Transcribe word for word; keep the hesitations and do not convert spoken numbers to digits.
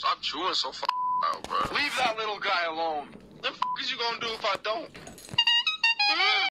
Stop chewing so f***ing out, bro. Leave that little guy alone. What the f*** is you gonna do if I don't?